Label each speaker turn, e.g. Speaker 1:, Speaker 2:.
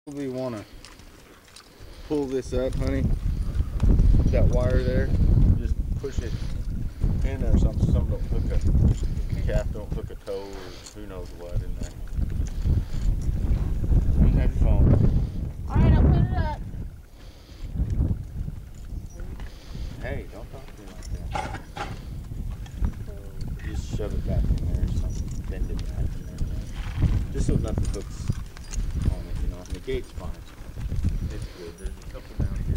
Speaker 1: Probably want to pull this up, honey. That wire there, just push it in there. Some don't hook a calf, don't hook a toe, or who knows what in there. You have your phone.
Speaker 2: All right, I'll put it up.
Speaker 1: Hey, don't talk to me like that. Just shove it back in there or something. Bend it back in there. Just so nothing hooks on it, you know. And the gate's fine. It's good. There's a couple down here.